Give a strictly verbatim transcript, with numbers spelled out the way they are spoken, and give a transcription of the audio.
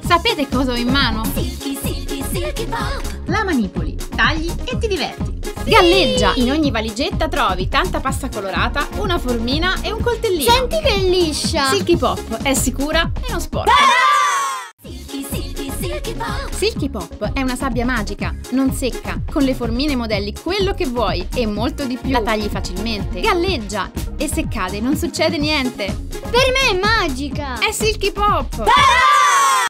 Sapete cosa ho in mano? Silky, silky, silky pop. La manipoli, tagli e ti diverti. Galleggia! In ogni valigetta trovi tanta pasta colorata, una formina e un coltellino. Senti che liscia! Silky Pop è sicura e non sporca. Silky, silky, silky pop. Silky Pop è una sabbia magica, non secca, con le formine modelli quello che vuoi e molto di più. La tagli facilmente, galleggia e se cade non succede niente. Per me è magica! È Silky Pop!